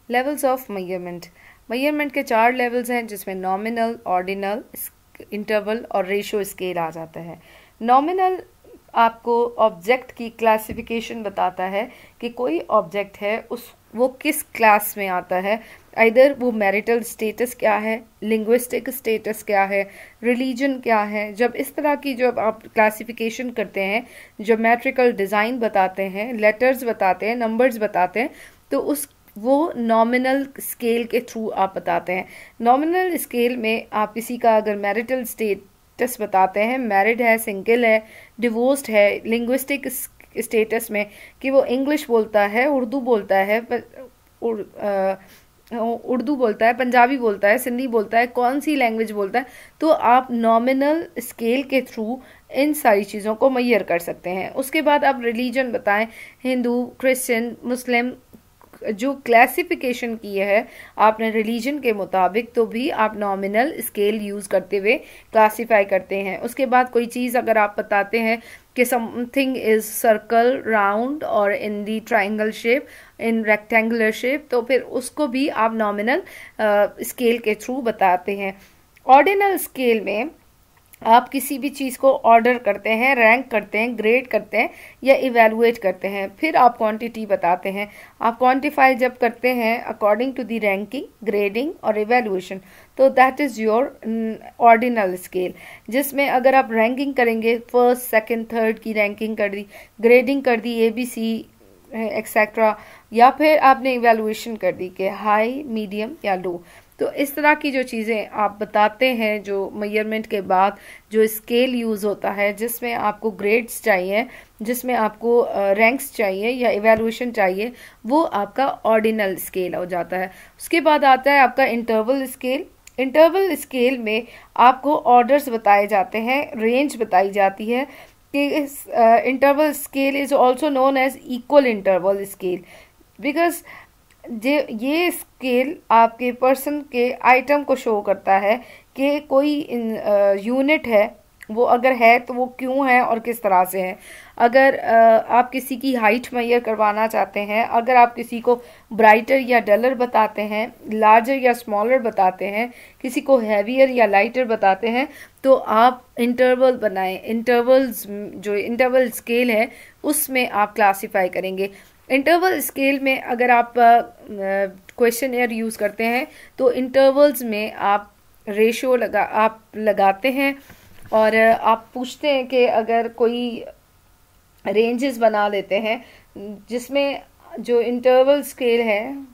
Levels of measurement. Measurement के 4 levels हैं, जिसमें नॉमिनल, ऑर्डिनल, इंटरवल और रेशो स्केल आ जाता है। नॉमिनल आपको ऑब्जेक्ट की क्लासिफिकेशन बताता है कि कोई ऑब्जेक्ट है वो किस क्लास में आता है, इधर वो मैरिटल स्टेटस क्या है, लिंग्विस्टिक स्टेटस क्या है, रिलीजन क्या है। जब इस तरह की जब आप क्लासिफिकेशन करते हैं, ज्योमेट्रिकल डिज़ाइन बताते हैं, लेटर्स बताते हैं, नंबर्स बताते हैं, तो उस वो नॉमिनल स्केल के थ्रू आप बताते हैं। नॉमिनल स्केल में आप किसी का अगर मैरिटल स्टेटस बताते हैं, मैरिड है, सिंगल है, डिवोर्स्ड है, लिंग्विस्टिक स्टेटस में कि वो इंग्लिश बोलता है, उर्दू बोलता है, उर्दू बोलता है, पंजाबी बोलता है, सिंधी बोलता है, कौन सी लैंग्वेज बोलता है, तो आप नॉमिनल स्केल के थ्रू इन सारी चीज़ों को मैयर कर सकते हैं। उसके बाद आप रिलीजन बताएं, हिंदू, क्रिश्चियन, मुस्लिम, जो क्लासिफिकेशन की है आपने रिलीजन के मुताबिक, तो भी आप नॉमिनल स्केल यूज़ करते हुए क्लासिफाई करते हैं। उसके बाद कोई चीज़ अगर आप बताते हैं कि समथिंग इज सर्कल, राउंड और in the triangle shape, in rectangular shape, तो फिर उसको भी आप नॉमिनल स्केल के थ्रू बताते हैं। ऑर्डिनल स्केल में आप किसी भी चीज़ को ऑर्डर करते हैं, रैंक करते हैं, ग्रेड करते हैं या इवेलुएट करते हैं, फिर आप क्वांटिटी बताते हैं। आप क्वांटिफाई जब करते हैं according to the ranking, grading और इवेलुएशन, तो that is your ordinal scale, जिसमें अगर आप रैंकिंग करेंगे, फर्स्ट, सेकंड, थर्ड की रैंकिंग कर दी, ग्रेडिंग कर दी ABC एक्सेट्रा, या फिर आपने इवेलुएशन कर दी कि हाई, मीडियम या लो, तो इस तरह की जो चीज़ें आप बताते हैं, जो मेजरमेंट के बाद जो स्केल यूज़ होता है, जिसमें आपको ग्रेड्स चाहिए, जिसमें आपको रैंक्स चाहिए या इवैल्यूएशन चाहिए, वो आपका ऑर्डिनल स्केल हो जाता है। उसके बाद आता है आपका इंटरवल स्केल। इंटरवल स्केल में आपको ऑर्डर्स बताए जाते हैं, रेंज बताई जाती है कि interval scale is also known as equal interval scale, because ये स्केल आपके पर्सन के आइटम को शो करता है कि कोई यूनिट है, वो अगर है तो वो क्यों है और किस तरह से है। अगर आप किसी की हाइट मेजर करवाना चाहते हैं, अगर आप किसी को ब्राइटर या डलर बताते हैं, लार्जर या स्मॉलर बताते हैं, किसी को हैवियर या लाइटर बताते हैं, तो आप इंटरवल बनाएं। इंटरवल्स, जो इंटरवल स्केल है, उसमें आप क्लासीफाई करेंगे। इंटरवल स्केल में अगर आप क्वेश्चन एयर यूज़ करते हैं, तो इंटरवल्स में आप रेशो आप लगाते हैं और आप पूछते हैं कि अगर कोई रेंजेस बना लेते हैं, जिसमें जो इंटरवल स्केल है